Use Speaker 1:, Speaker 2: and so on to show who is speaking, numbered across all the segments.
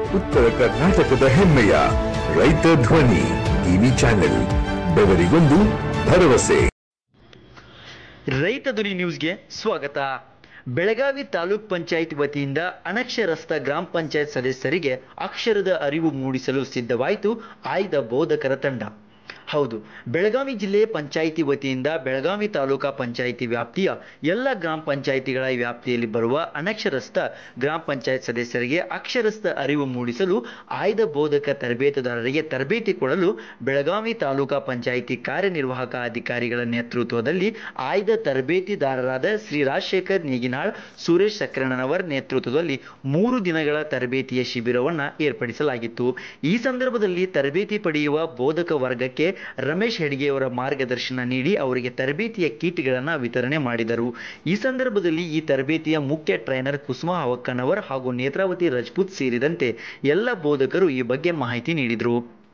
Speaker 1: ಉತ್ತರ ಕರ್ನಾಟಕದ ಹೆಮ್ಮೆಯ ರೈತ ಧ್ವನಿ ಟಿವಿ ಚಾನೆಲ್. ಬೆವರಿಗೊಂದು ಭರವಸೆ.
Speaker 2: ರೈತ ಧ್ವನಿ ನ್ಯೂಸ್ಗೆ ಸ್ವಾಗತ. ಬೆಳಗಾವಿ ತಾಲೂಕ್ ಪಂಚಾಯತ್ ವತಿಯಿಂದ ಅನಕ್ಷರಸ್ಥ ಗ್ರಾಮ ಪಂಚಾಯತ್ ಸದಸ್ಯರಿಗೆ ಅಕ್ಷರದ ಅರಿವು ಮೂಡಿಸಲು ಸಿದ್ಧವಾಯಿತು ಆಯ್ದ ಬೋಧಕರ ತಂಡ. ಹೌದು, ಬೆಳಗಾವಿ ಜಿಲ್ಲೆ ಪಂಚಾಯಿತಿ ವತಿಯಿಂದ ಬೆಳಗಾವಿ ತಾಲೂಕಾ ಪಂಚಾಯಿತಿ ವ್ಯಾಪ್ತಿಯ ಎಲ್ಲ ಗ್ರಾಮ ಪಂಚಾಯಿತಿಗಳ ವ್ಯಾಪ್ತಿಯಲ್ಲಿ ಬರುವ ಅನಕ್ಷರಸ್ಥ ಗ್ರಾಮ ಪಂಚಾಯತ್ ಸದಸ್ಯರಿಗೆ ಅಕ್ಷರಸ್ಥ ಅರಿವು ಮೂಡಿಸಲು ಆಯ್ದ ಬೋಧಕ ತರಬೇತುದಾರರಿಗೆ ತರಬೇತಿ ಕೊಡಲು ಬೆಳಗಾವಿ ತಾಲೂಕಾ ಪಂಚಾಯಿತಿ ಕಾರ್ಯನಿರ್ವಾಹಕ ಅಧಿಕಾರಿಗಳ ನೇತೃತ್ವದಲ್ಲಿ ಆಯ್ದ ತರಬೇತಿದಾರರಾದ ಶ್ರೀ ರಾಜಶೇಖರ್ ನೇಗಿನಾಳ್, ಸುರೇಶ್ ಸಕ್ರಣ್ಣನವರ್ ನೇತೃತ್ವದಲ್ಲಿ 3 ದಿನಗಳ ತರಬೇತಿಯ ಶಿಬಿರವನ್ನು ಏರ್ಪಡಿಸಲಾಗಿತ್ತು. ಈ ಸಂದರ್ಭದಲ್ಲಿ ತರಬೇತಿ ಪಡೆಯುವ ಬೋಧಕ ವರ್ಗಕ್ಕೆ ರಮೇಶ್ ಹೆಡ್ಗೆಯವರ ಮಾರ್ಗದರ್ಶನ ನೀಡಿ ಅವರಿಗೆ ತರಬೇತಿಯ ಕಿಟ್ಗಳನ್ನು ವಿತರಣೆ ಮಾಡಿದರು. ಈ ಸಂದರ್ಭದಲ್ಲಿ ಈ ತರಬೇತಿಯ ಮುಖ್ಯ ಟ್ರೈನರ್ ಕುಸುಮಾ ಅವಕ್ಕನವರ್ ಹಾಗೂ ನೇತ್ರಾವತಿ ರಜಪೂತ್ ಸೇರಿದಂತೆ ಎಲ್ಲ ಬೋಧಕರು ಈ ಬಗ್ಗೆ ಮಾಹಿತಿ ನೀಡಿದರು.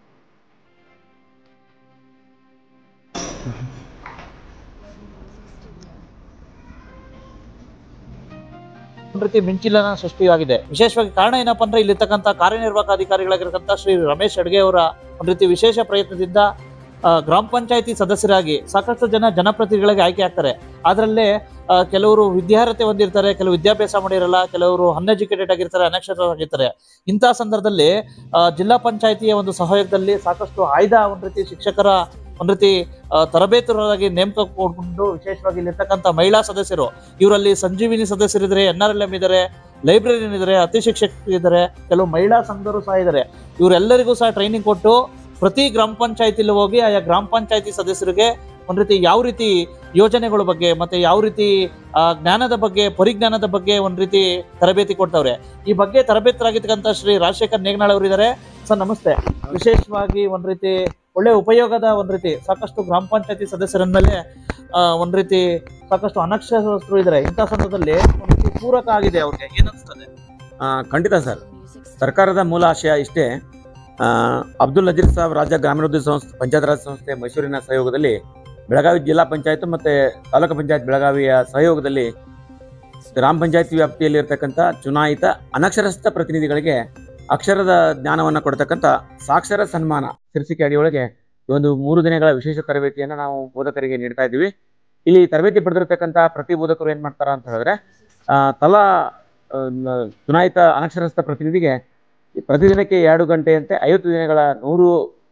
Speaker 3: ರೀತಿ ಮಿಂಚಿಲ್ಲನ ಸೃಷ್ಟಿಯಾಗಿದೆ. ವಿಶೇಷವಾಗಿ ಕಾರಣ ಏನಪ್ಪಾ ಅಂದ್ರೆ ಇಲ್ಲಿರ್ತಕ್ಕಂಥ ಕಾರ್ಯನಿರ್ವಾಹಕ ಅಧಿಕಾರಿಗಳಾಗಿರ್ತಕ್ಕಂಥ ಶ್ರೀ ರಮೇಶ್ ಹೆಡ್ಗೆ ಅವರ ಒಂದು ರೀತಿ ವಿಶೇಷ ಪ್ರಯತ್ನದಿಂದ ಗ್ರಾಮ ಪಂಚಾಯಿತಿ ಸದಸ್ಯರಾಗಿ ಸಾಕಷ್ಟು ಜನಪ್ರತಿನಿಧಿಗಳಿಗೆ ಆಯ್ಕೆ ಆಗ್ತಾರೆ. ಅದರಲ್ಲೇ ಕೆಲವರು ವಿದ್ಯಾರ್ಹತೆ ಹೊಂದಿರ್ತಾರೆ, ಕೆಲವು ವಿದ್ಯಾಭ್ಯಾಸ ಮಾಡಿರಲ್ಲ, ಕೆಲವರು ಅನ್ಎಜುಕೇಟೆಡ್ ಆಗಿರ್ತಾರೆ, ಅನಕ್ಷರರಾಗಿರ್ತಾರೆ. ಇಂತಹ ಸಂದರ್ಭದಲ್ಲಿ ಜಿಲ್ಲಾ ಪಂಚಾಯಿತಿಯ ಒಂದು ಸಹಯೋಗದಲ್ಲಿ ಸಾಕಷ್ಟು ಆಯ್ದ ಒಂದು ರೀತಿ ಶಿಕ್ಷಕರ ಒಂದು ರೀತಿ ತರಬೇತುದಾರರಾಗಿ ನೇಮಕಗೊಂಡು ವಿಶೇಷವಾಗಿ ಇಲ್ಲಿರ್ತಕ್ಕಂಥ ಮಹಿಳಾ ಸದಸ್ಯರು, ಇವರಲ್ಲಿ ಸಂಜೀವಿನಿ ಸದಸ್ಯರಿದ್ದಾರೆ, NRLM ಇದ್ದಾರೆ, ಲೈಬ್ರರಿಯನ್ ಇದ್ದಾರೆ, ಅತಿ ಶಿಕ್ಷಕರು ಇದ್ದಾರೆ, ಕೆಲವು ಮಹಿಳಾ ಸಂಘರು ಸಹ ಇದ್ದಾರೆ. ಇವರೆಲ್ಲರಿಗೂ ಸಹ ಟ್ರೈನಿಂಗ್ ಕೊಟ್ಟು ಪ್ರತಿ ಗ್ರಾಮ ಪಂಚಾಯತಿಲಿ ಹೋಗಿ ಆಯಾ ಗ್ರಾಮ ಪಂಚಾಯತಿ ಸದಸ್ಯರಿಗೆ ಒಂದು ರೀತಿ ಯಾವ ರೀತಿ ಯೋಜನೆಗಳ ಬಗ್ಗೆ ಮತ್ತೆ ಯಾವ ರೀತಿ ಜ್ಞಾನದ ಬಗ್ಗೆ, ಪರಿಜ್ಞಾನದ ಬಗ್ಗೆ ಒಂದು ರೀತಿ ತರಬೇತಿ ಕೊಡ್ತಾವ್ರೆ. ಈ ಬಗ್ಗೆ ತರಬೇತರಾಗಿರ್ತಕ್ಕಂಥ ಶ್ರೀ ರಾಜಶೇಖರ್ ನೇಗಿನಾಳ್ ಅವರು ಇದ್ದಾರೆ. ಸರ್ ನಮಸ್ತೆ. ವಿಶೇಷವಾಗಿ ಒಂದು ರೀತಿ ಒಳ್ಳೆ ಉಪಯೋಗದ ಒಂದು ರೀತಿ ಸಾಕಷ್ಟು ಗ್ರಾಮ ಪಂಚಾಯತಿ ಸದಸ್ಯರ ಮೇಲೆ ಒಂದು ರೀತಿ ಸಾಕಷ್ಟು ಅನಕ್ಷರಸ್ಥರು ಇದ್ದಾರೆ. ಇಂತಹ ಸಂದರ್ಭದಲ್ಲಿ ಒಂದು ರೀತಿ ಪೂರಕ ಆಗಿದೆ. ಅವ್ರಿಗೆ ಏನಿಸ್ತದೆ?
Speaker 4: ಖಂಡಿತ ಸರ್. ಸರ್ಕಾರದ ಮೂಲ ಆಶಯ ಇಷ್ಟೇ. ಅಬ್ದುಲ್ ನಜೀರ್ ಸಾಬ್ ರಾಜ್ಯ ಗ್ರಾಮೀಣಾಭಿವೃದ್ಧಿ ಸಂಸ್ಥೆ ಪಂಚಾಯತ್ ರಾಜ್ ಸಂಸ್ಥೆ ಮೈಸೂರಿನ ಸಹಯೋಗದಲ್ಲಿ ಬೆಳಗಾವಿ ಜಿಲ್ಲಾ ಪಂಚಾಯತ್ ಮತ್ತು ತಾಲೂಕು ಪಂಚಾಯತ್ ಬೆಳಗಾವಿಯ ಸಹಯೋಗದಲ್ಲಿ ಗ್ರಾಮ ಪಂಚಾಯತಿ ವ್ಯಾಪ್ತಿಯಲ್ಲಿ ಇರತಕ್ಕಂಥ ಚುನಾಯಿತ ಅನಕ್ಷರಸ್ಥ ಪ್ರತಿನಿಧಿಗಳಿಗೆ ಅಕ್ಷರದ ಜ್ಞಾನವನ್ನು ಕೊಡ್ತಕ್ಕಂಥ ಸಾಕ್ಷರ ಸನ್ಮಾನ ಶೀರ್ಷಿಕೆ ಅಡಿಯೊಳಗೆ ಒಂದು 3 ದಿನಗಳ ವಿಶೇಷ ತರಬೇತಿಯನ್ನು ನಾವು ಬೋಧಕರಿಗೆ ನೀಡ್ತಾ ಇದ್ದೀವಿ. ಇಲ್ಲಿ ತರಬೇತಿ ಪಡೆದಿರ್ತಕ್ಕಂಥ ಪ್ರತಿ ಬೋಧಕರು ಏನು ಮಾಡ್ತಾರ ಅಂತ ಹೇಳಿದ್ರೆ, ತಲಾ ಚುನಾಯಿತ ಅನಕ್ಷರಸ್ಥ ಪ್ರತಿನಿಧಿಗೆ ಪ್ರತಿದಿನಕ್ಕೆ 2 ಗಂಟೆಯಂತೆ 50 ದಿನಗಳ 100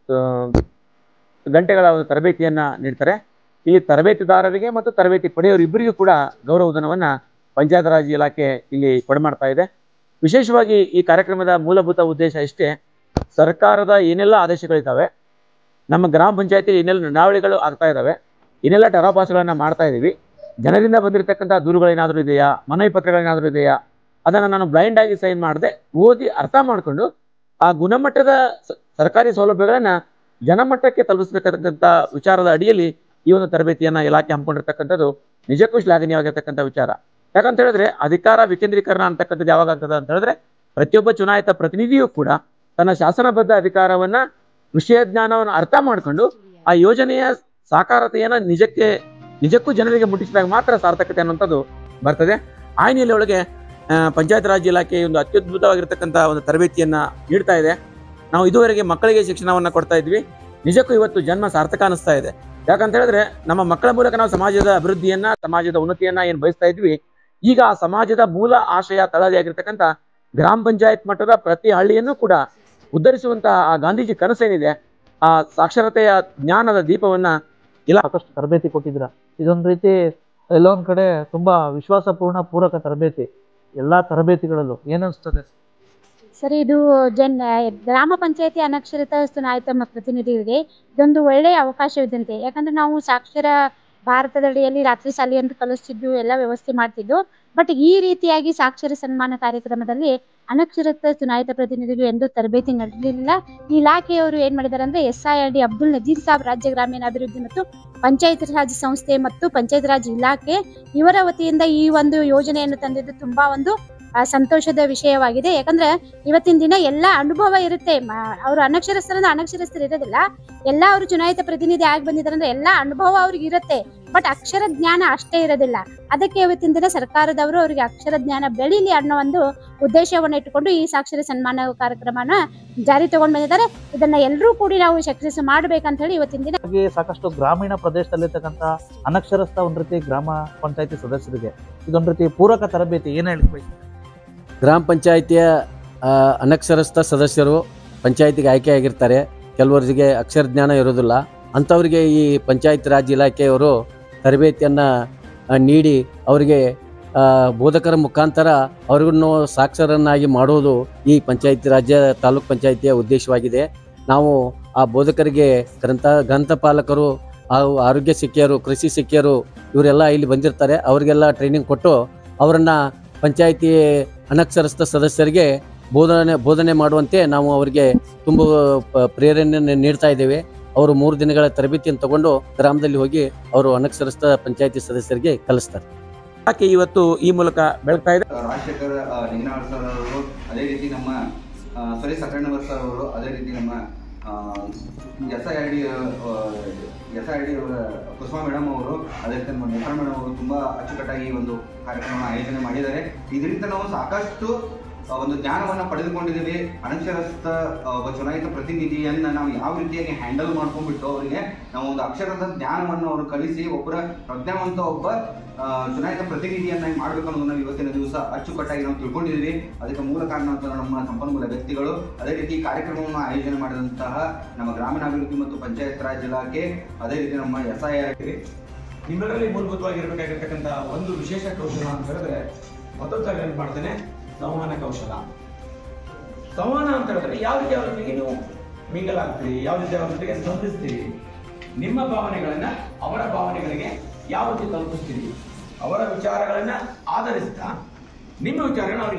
Speaker 4: ಗಂಟೆಗಳ ಒಂದು ತರಬೇತಿಯನ್ನು ನೀಡ್ತಾರೆ. ಇಲ್ಲಿ ತರಬೇತಿದಾರರಿಗೆ ಮತ್ತು ತರಬೇತಿ ಪಡೆಯೋರಿಬ್ಬರಿಗೂ ಕೂಡ ಗೌರವಧನವನ್ನು ಪಂಚಾಯತ್ ರಾಜ್ ಇಲಾಖೆ ಇಲ್ಲಿ ಕೊಡಮಾಡ್ತಾ ಇದೆ. ವಿಶೇಷವಾಗಿ ಈ ಕಾರ್ಯಕ್ರಮದ ಮೂಲಭೂತ ಉದ್ದೇಶ ಇಷ್ಟೇ. ಸರ್ಕಾರದ ಏನೆಲ್ಲ ಆದೇಶಗಳಿದ್ದಾವೆ, ನಮ್ಮ ಗ್ರಾಮ ಪಂಚಾಯತಿ ಏನೆಲ್ಲ ನಡಾವಳಿಗಳು ಆಗ್ತಾ ಇದ್ದಾವೆ, ಏನೆಲ್ಲ ಟರಾಪಾಸ್ಗಳನ್ನು ಮಾಡ್ತಾ ಇದ್ದೀವಿ, ಜನರಿಂದ ಬಂದಿರತಕ್ಕಂಥ ದೂರುಗಳೇನಾದರೂ ಇದೆಯಾ, ಮನವಿ ಪತ್ರಗಳೇನಾದರೂ ಇದೆಯಾ, ಅದನ್ನು ನಾನು ಬ್ಲೈಂಡ್ ಆಗಿ ಸೈನ್ ಮಾಡದೆ ಓದಿ ಅರ್ಥ ಮಾಡಿಕೊಂಡು ಆ ಗುಣಮಟ್ಟದ ಸರ್ಕಾರಿ ಸೌಲಭ್ಯಗಳನ್ನು ಜನಮಟ್ಟಕ್ಕೆ ತಲುಪಿಸಬೇಕಂತ ವಿಚಾರದ ಅಡಿಯಲ್ಲಿ ಈ ಒಂದು ತರಬೇತಿಯನ್ನು ಇಲಾಖೆ ಹಮ್ಮಿಕೊಂಡಿರ್ತಕ್ಕಂಥದ್ದು ನಿಜಕ್ಕೂ ಶ್ಲಾಘನೀಯವಾಗಿರ್ತಕ್ಕಂಥ ವಿಚಾರ. ಯಾಕಂತ ಹೇಳಿದ್ರೆ ಅಧಿಕಾರ ವಿಕೇಂದ್ರೀಕರಣ ಅಂತಕ್ಕಂಥದ್ದು ಯಾವಾಗ ಆಗ್ತದೆ ಅಂತ ಹೇಳಿದ್ರೆ, ಪ್ರತಿಯೊಬ್ಬ ಚುನಾಯಿತ ಪ್ರತಿನಿಧಿಯೂ ಕೂಡ ತನ್ನ ಶಾಸನಬದ್ಧ ಅಧಿಕಾರವನ್ನ, ವಿಷಯ ಜ್ಞಾನವನ್ನು ಅರ್ಥ ಮಾಡಿಕೊಂಡು ಆ ಯೋಜನೆಯ ಸಾಕಾರತೆಯನ್ನು ನಿಜಕ್ಕೂ ಜನರಿಗೆ ಮುಟ್ಟಿಸಿದಾಗ ಮಾತ್ರ ಸಾರ್ಥಕತೆ ಅನ್ನುವಂಥದ್ದು ಬರ್ತದೆ. ಆ ಹಿನ್ನೆಲೆಯೊಳಗೆ ಪಂಚಾಯತ್ ರಾಜ್ ಇಲಾಖೆ ಒಂದು ಅತ್ಯದ್ಭುತವಾಗಿರ್ತಕ್ಕಂಥ ಒಂದು ತರಬೇತಿಯನ್ನು ನೀಡ್ತಾ ಇದೆ. ನಾವು ಇದುವರೆಗೆ ಮಕ್ಕಳಿಗೆ ಶಿಕ್ಷಣವನ್ನು ಕೊಡ್ತಾ ಇದ್ವಿ. ನಿಜಕ್ಕೂ ಇವತ್ತು ಜನ್ಮ ಸಾರ್ಥಕ ಅನಿಸ್ತಾ ಇದೆ. ಯಾಕಂತ ಹೇಳಿದ್ರೆ ನಮ್ಮ ಮಕ್ಕಳ ಮೂಲಕ ನಾವು ಸಮಾಜದ ಅಭಿವೃದ್ಧಿಯನ್ನ, ಸಮಾಜದ ಉನ್ನತಿಯನ್ನ ಏನು ಬಯಸ್ತಾ ಇದ್ವಿ, ಈಗ ಆ ಸಮಾಜದ ಮೂಲ ಆಶಯ ತಳಹದಿಯಾಗಿರ್ತಕ್ಕಂಥ ಗ್ರಾಮ ಪಂಚಾಯತ್ ಮಟ್ಟದ ಪ್ರತಿ ಹಳ್ಳಿಯನ್ನು ಕೂಡ ಉದ್ಧರಿಸುವಂತಹ ಆ ಗಾಂಧೀಜಿ ಕನಸೇನಿದೆ, ಆ ಸಾಕ್ಷರತೆಯ ಜ್ಞಾನದ ದೀಪವನ್ನ
Speaker 3: ಸಾಕಷ್ಟು ತರಬೇತಿ ಕೊಟ್ಟಿದ್ರ. ಇದೊಂದು ರೀತಿ ಎಲ್ಲೊಂದ್ ಕಡೆ ತುಂಬಾ ವಿಶ್ವಾಸಪೂರ್ಣ ಪೂರಕ ತರಬೇತಿ. ಎಲ್ಲಾ ತರಬೇತಿಗಳಲ್ಲೂ ಏನನ್ಸ್ತದೆ
Speaker 5: ಸರಿ? ಇದು ಗ್ರಾಮ ಪಂಚಾಯತಿ ಅನಕ್ಷರತ ಚುನಾಯಿತ ಪ್ರತಿನಿಧಿಗಳಿಗೆ ಇದೊಂದು ಒಳ್ಳೆಯ ಅವಕಾಶವಿದ್ದಂತೆ. ಯಾಕಂದ್ರೆ ನಾವು ಸಾಕ್ಷರ ಭಾರತದಡಿಯಲ್ಲಿ ರಾತ್ರಿ ಶಾಲೆ ಅಂತ ಕಲಿಸ್ತಿದ್ದು, ಎಲ್ಲ ವ್ಯವಸ್ಥೆ ಮಾಡ್ತಿದ್ದು. ಬಟ್ ಈ ರೀತಿಯಾಗಿ ಸಾಕ್ಷರ ಸನ್ಮಾನ ಕಾರ್ಯಕ್ರಮದಲ್ಲಿ ಅನಕ್ಷರತ ಚುನಾಯಿತ ಪ್ರತಿನಿಧಿಗಳು ಎಂದು ತರಬೇತಿ ನಡೆಯಲಿಲ್ಲ. ಈ ಇಲಾಖೆಯವರು ಏನ್ ಮಾಡಿದ್ದಾರೆ ಅಂದ್ರೆ SIRD ಅಬ್ದುಲ್ ನಜೀರ್ ಸಾಬ್ ರಾಜ್ಯ ಗ್ರಾಮೀಣಾಭಿವೃದ್ಧಿ ಮತ್ತು ಪಂಚಾಯತ್ ರಾಜ್ ಸಂಸ್ಥೆ ಮತ್ತು ಪಂಚಾಯತ್ ರಾಜ್ ಇಲಾಖೆ ಇವರ ವತಿಯಿಂದ ಈ ಒಂದು ಯೋಜನೆಯನ್ನು ತಂದಿದ್ದು ತುಂಬಾ ಒಂದು ಸಂತೋಷದ ವಿಷಯವಾಗಿದೆ. ಯಾಕಂದ್ರೆ ಇವತ್ತಿನ ದಿನ ಎಲ್ಲ ಅನುಭವ ಇರುತ್ತೆ. ಅವರು ಅನಕ್ಷರಸ್ಥರಿಂದ ಅನಕ್ಷರಸ್ಥರು ಇರೋದಿಲ್ಲ, ಎಲ್ಲ ಅವರು ಚುನಾಯಿತ ಪ್ರತಿನಿಧಿ ಆಗಿ ಬಂದಿದ್ದಾರೆ ಅಂದ್ರೆ ಎಲ್ಲ ಅನುಭವ ಅವ್ರಿಗೆ ಇರುತ್ತೆ. ಬಟ್ ಅಕ್ಷರ ಜ್ಞಾನ ಅಷ್ಟೇ ಇರೋದಿಲ್ಲ. ಅದಕ್ಕೆ ಇವತ್ತಿನ ದಿನ ಸರ್ಕಾರದವರು ಅವರಿಗೆ ಅಕ್ಷರ ಜ್ಞಾನ ಬೆಳೀಲಿ ಅನ್ನೋ ಒಂದು ಉದ್ದೇಶವನ್ನು ಇಟ್ಟುಕೊಂಡು ಈ ಸಾಕ್ಷರ ಸನ್ಮಾನ ಕಾರ್ಯಕ್ರಮನ ಜಾರಿ ತಗೊಂಡು ಬಂದಿದ್ದಾರೆ. ಇದನ್ನ ಎಲ್ಲರೂ ಕೂಡಿ ನಾವು ಯಶಸ್ವಿ ಮಾಡ್ಬೇಕಂತ ಹೇಳಿ ಇವತ್ತಿನ ದಿನ
Speaker 3: ಸಾಕಷ್ಟು ಗ್ರಾಮೀಣ ಪ್ರದೇಶದಲ್ಲಿರ್ತಕ್ಕಂಥ ಅನಕ್ಷರಸ್ಥ ಒಂದ್ ರೀತಿ ಗ್ರಾಮ ಪಂಚಾಯತಿ ಸದಸ್ಯರಿಗೆ ಇದೊಂದ್ ರೀತಿ ಪೂರಕ ತರಬೇತಿ ಏನ್ ಹೇಳ್ಬೇಕು?
Speaker 6: ಗ್ರಾಮ ಪಂಚಾಯಿತಿಯ ಅನಕ್ಷರಸ್ಥ ಸದಸ್ಯರು ಪಂಚಾಯತಿಗೆ ಆಯ್ಕೆಯಾಗಿರ್ತಾರೆ. ಕೆಲವರಿಗೆ ಅಕ್ಷರ ಜ್ಞಾನ ಇರೋದಿಲ್ಲ. ಅಂಥವರಿಗೆ ಈ ಪಂಚಾಯತ್ ರಾಜ್ ಇಲಾಖೆಯವರು ತರಬೇತಿಯನ್ನು ನೀಡಿ ಅವರಿಗೆ ಬೋಧಕರ ಮುಖಾಂತರ ಅವ್ರಿಗೂ ಸಾಕ್ಷರನ್ನಾಗಿ ಮಾಡುವುದು ಈ ಪಂಚಾಯತಿ ರಾಜ್ಯ ತಾಲೂಕ್ ಪಂಚಾಯಿತಿಯ ಉದ್ದೇಶವಾಗಿದೆ. ನಾವು ಆ ಬೋಧಕರಿಗೆ ಗ್ರಂಥಪಾಲಕರು, ಆರೋಗ್ಯ ಶಿಕ್ಷಕರು, ಕೃಷಿ ಶಿಕ್ಷಕರು ಇವರೆಲ್ಲ ಇಲ್ಲಿ ಬಂದಿರ್ತಾರೆ. ಅವರಿಗೆಲ್ಲ ಟ್ರೈನಿಂಗ್ ಕೊಟ್ಟು ಅವರನ್ನು ಪಂಚಾಯಿತಿ ಅನಕ್ಷರಸ್ಥ ಸದಸ್ಯರಿಗೆ ಬೋಧನೆ ಮಾಡುವಂತೆ ನಾವು ಅವರಿಗೆ ತುಂಬ ಪ್ರೇರಣೆ ನೀಡ್ತಾ ಇದ್ದೇವೆ. ಅವರು 3 ದಿನಗಳ ತರಬೇತಿಯನ್ನು ತಗೊಂಡು ಗ್ರಾಮದಲ್ಲಿ ಹೋಗಿ ಅವರು ಅನಕ್ಷರಸ್ಥ ಪಂಚಾಯತಿ ಸದಸ್ಯರಿಗೆ ಕಲಿಸ್ತಾರೆ.
Speaker 4: ಯಾಕೆ ಇವತ್ತು ಈ ಮೂಲಕ ಬೆಳಗ್ತಾ ಇದೆ?
Speaker 7: ರಾಜಶೇಖರ್ ನಿಂಗನವರ್ ಸರ್ ಅವರು, ಅದೇ ರೀತಿ ನಮ್ಮ ಸುರೇಶ್ ಸಕರ್ಣವರ್ ಸರ್ ಅವರು, ಅದೇ ರೀತಿ ನಮ್ಮ SIRD ಕುಸುಮಾ ಮೇಡಮ್ ಅವರು, ಅದೇ ರೀತಿ ನಮ್ಮ ನೇತ್ರ ಮೇಡಮ್ ಅವರು ತುಂಬ ಅಚ್ಚುಕಟ್ಟಾಗಿ ಈ ಒಂದು ಕಾರ್ಯಕ್ರಮ ಆಯೋಜನೆ ಮಾಡಿದ್ದಾರೆ. ಇದರಿಂದ ನಾವು ಸಾಕಷ್ಟು ಒಂದು ಜ್ಞಾನವನ್ನು ಪಡೆದುಕೊಂಡಿದ್ದೀವಿ. ಅನಕ್ಷರಸ್ಥ ಚುನಾಯಿತ ಪ್ರತಿನಿಧಿಯನ್ನ ನಾವು ಯಾವ ರೀತಿಯಾಗಿ ಹ್ಯಾಂಡಲ್ ಮಾಡ್ಕೊಂಡ್ಬಿಟ್ಟು ಅವರಿಗೆ ನಾವು ಒಂದು ಅಕ್ಷರದ ಜ್ಞಾನವನ್ನು ಅವರು ಕಲಿಸಿ ಒಬ್ಬರ ಪ್ರಜ್ಞಾವಂತ ಒಬ್ಬ ಚುನಾಯಿತ ಪ್ರತಿನಿಧಿಯನ್ನಾಗಿ ಮಾಡ್ಬೇಕು ಅನ್ನೋದನ್ನ ಇವತ್ತಿನ ದಿವಸ ಅಚ್ಚುಕಟ್ಟಾಗಿ ನಾವು ತಿಳ್ಕೊಂಡಿದ್ದೀವಿ. ಅದಕ್ಕೆ ಮೂಲ ಕಾರಣ ಅಂತ ನಮ್ಮ ಸಂಪನ್ಮೂಲ ವ್ಯಕ್ತಿಗಳು, ಅದೇ ರೀತಿ ಕಾರ್ಯಕ್ರಮವನ್ನು ಆಯೋಜನೆ ಮಾಡಿದಂತಹ ನಮ್ಮ ಗ್ರಾಮೀಣಾಭಿವೃದ್ಧಿ ಮತ್ತು ಪಂಚಾಯತ್ ರಾಜ್ ಇಲಾಖೆ, ಅದೇ ರೀತಿ ನಮ್ಮ SIRD.
Speaker 8: ನಿಮ್ಮಲ್ಲಿ ಮೂಲಭೂತವಾಗಿರಬೇಕಾಗಿರ್ತಕ್ಕಂಥ ಒಂದು ವಿಶೇಷ ಕೌಶಲ ಅಂತ ಹೇಳಿದ್ರೆ ಮೊದಲು ಏನು ಮಾಡ್ತೇನೆ, ಸಂವಹನ ಕೌಶಲ. ಸಂವಹನ ಅಂತ ಹೇಳಿದ್ರೆ ಯಾವ ರೀತಿ ಅವರೊಂದಿಗೆ ನೀವು ಮಿಂಗಲ್ ಆಗ್ತೀರಿ, ಯಾವ ರೀತಿ ಅವರೊಂದಿಗೆ ಸ್ಪಂದಿಸ್ತೀರಿ, ನಿಮ್ಮ ಭಾವನೆಗಳನ್ನ ಅವರ ಭಾವನೆಗಳಿಗೆ ಯಾವ ರೀತಿ ತಲುಪಿಸ್ತೀರಿ, ಅವರ ವಿಚಾರಗಳನ್ನ ಆಧರಿಸ್ತಾ ನಿಮ್ಮ ವಿಚಾರಗಳನ್ನ